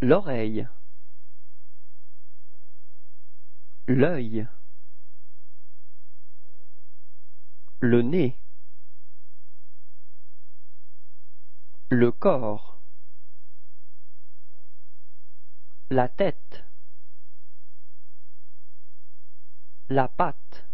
l'oreille, l'œil, le nez, le corps, la tête, la patte,